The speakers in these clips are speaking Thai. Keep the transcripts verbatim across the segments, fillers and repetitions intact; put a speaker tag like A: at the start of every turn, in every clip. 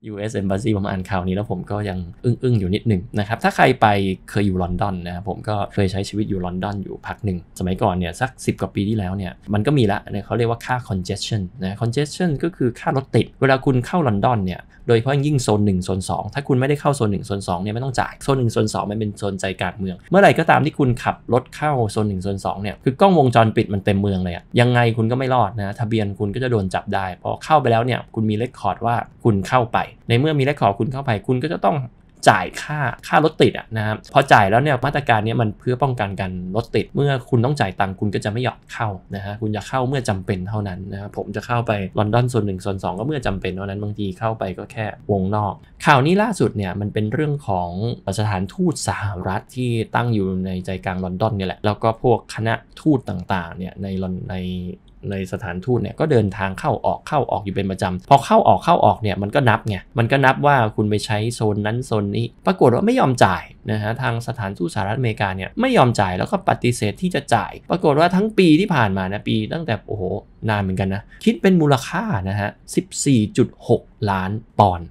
A: ยู เอส Embassy ผมอ่านข่าวนี้แล้วผมก็ยังอึ้งๆอยู่นิดหนึ่งนะครับถ้าใครไปเคยอยู่ลอนดอนนะครับผมก็เคยใช้ชีวิตอยู่ลอนดอนอยู่พักหนึ่งสมัยก่อนเนี่ยสักสิบกว่าปีที่แล้วเนี่ยมันก็มีละนะเขาเรียกว่าค่า congestion นะ congestion ก็คือค่ารถติดเวลาคุณเข้าลอนดอนเนี่ยโดยเฉพาะยิ่งโซนหนึ่งโซนสองถ้าคุณไม่ได้เข้าโซนหนึ่งโซนสองเนี่ยไม่ต้องจ่ายโซนหนึ่งโซนสองมันเป็นโซนใจกลางเมืองเมื่อไหร่ก็ตามที่คุณขับรถเข้าโซนหนึ่งโซนสองเนี่ยคือกล้องวงจรปิดมันเต็มเมืองเลยอะยังไงคุณก็ไม่รอดนะทะเบียนคุณก็จะโดนจับได้พอเข้าไปแล้วเนี่ยคุณมีเรคคอร์ดว่าคุณเข้าไปในเมื่อมีเรคคอร์ดคุณเข้าไปคุณก็จะต้องจ่ายค่าค่ารถติดอ่ะนะครับพอจ่ายแล้วเนี่ยมาตรการนี้มันเพื่อป้องกันการรถติดเมื่อคุณต้องจ่ายตังค์คุณก็จะไม่ยอมเข้านะฮะคุณจะเข้าเมื่อจำเป็นเท่านั้นนะครับผมจะเข้าไปลอนดอนโซนหนึ่งโซนสองก็เมื่อจำเป็นเท่านั้นบางทีเข้าไปก็แค่วงนอกข่าวนี้ล่าสุดเนี่ยมันเป็นเรื่องของสถานทูตสหรัฐที่ตั้งอยู่ในใจกลางลอนดอนนี่แหละแล้วก็พวกคณะทูตต่างๆเนี่ยในในในสถานทูตเนี่ยก็เดินทางเข้าออกเข้าออกอยู่เป็นประจำพอเข้าออกเข้าออกเนี่ยมันก็นับไงมันก็นับว่าคุณไปใช้โซนนั้นโซนนี้ปรากฏว่าไม่ยอมจ่ายนะฮะทางสถานทูตสหรัฐอเมริกาเนี่ยไม่ยอมจ่ายแล้วก็ปฏิเสธที่จะจ่ายปรากฏว่าทั้งปีที่ผ่านมานะปีตั้งแต่โอ้โหนานเหมือนกันนะคิดเป็นมูลค่านะฮะ สิบสี่จุดหก ล้านปอนด์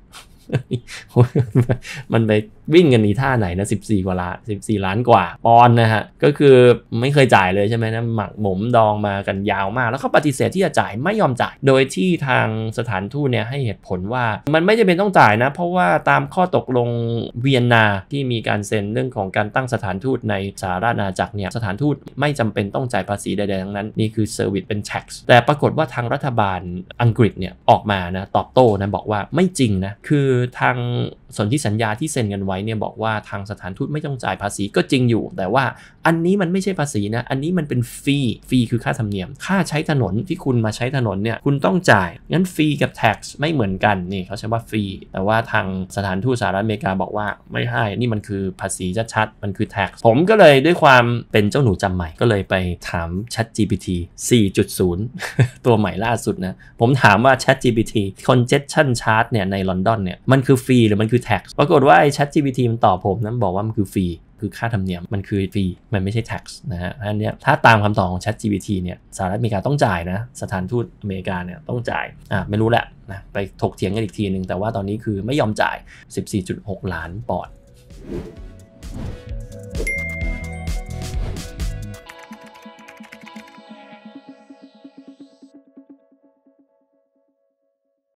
A: มันไปวิ่งกันในท่าไหนนะสิบสี่กว่าล้านสิบสี่ล้านกว่าปอนด์นะฮะก็คือไม่เคยจ่ายเลยใช่ไหมนะหมักหมมดองมากันยาวมากแล้วเขาปฏิเสธที่จะจ่ายไม่ยอมจ่ายโดยที่ทางสถานทูตเนี่ยให้เหตุผลว่ามันไม่จำเป็นต้องจ่ายนะเพราะว่าตามข้อตกลงเวียนนาที่มีการเซ็นเรื่องของการตั้งสถานทูตในสหราชอาณาจักรเนี่ยสถานทูตไม่จำเป็นต้องจ่ายภาษีใดๆทั้งนั้นนี่คือเซอร์วิสเป็น tax แต่ปรากฏว่าทางรัฐบาลอังกฤษเนี่ยออกมานะตอบโต้นะบอกว่าไม่จริงนะคือทางสนธิสัญญาที่เซ็นกันไว้เนี่ยบอกว่าทางสถานทูตไม่ต้องจ่ายภาษีก็จริงอยู่แต่ว่าอันนี้มันไม่ใช่ภาษีนะอันนี้มันเป็นฟรีฟรีคือค่าธรรมเนียมค่าใช้ถนนที่คุณมาใช้ถนนเนี่ยคุณต้องจ่ายงั้นฟรีกับ tax ไม่เหมือนกันนี่เขาใช้ว่าฟรีแต่ว่าทางสถานทูตสหรัฐอเมริกาบอกว่าไม่ให้นี่มันคือภาษีชัดๆมันคือ tax ผมก็เลยด้วยความเป็นเจ้าหนูจำใหม่ก็เลยไปถาม ChatGPT สี่จุดศูนย์ ตัวใหม่ล่าสุดนะผมถามว่า ChatGPT congestion charge เนี่ยในลอนดอนเนี่ยมันคือฟรีหรือมันคือ tax ปรากฏว่าไอ้ ChatGPT มันตอบผมนั้นบอกว่ามันคือฟรีคือค่าธรรมเนียมมันคือฟรีมันไม่ใช่ tax นะฮะอันเนี้ยถ้าตามคำตอบของ ChatGPT เนี่ยสหรัฐอเมริกาต้องจ่ายนะสถานทูตอเมริกาเนี่ยต้องจ่ายอ่ะไม่รู้แหละนะไปถกเถียงกันอีกทีนึงแต่ว่าตอนนี้คือไม่ยอมจ่าย สิบสี่จุดหก ล้านปอนด์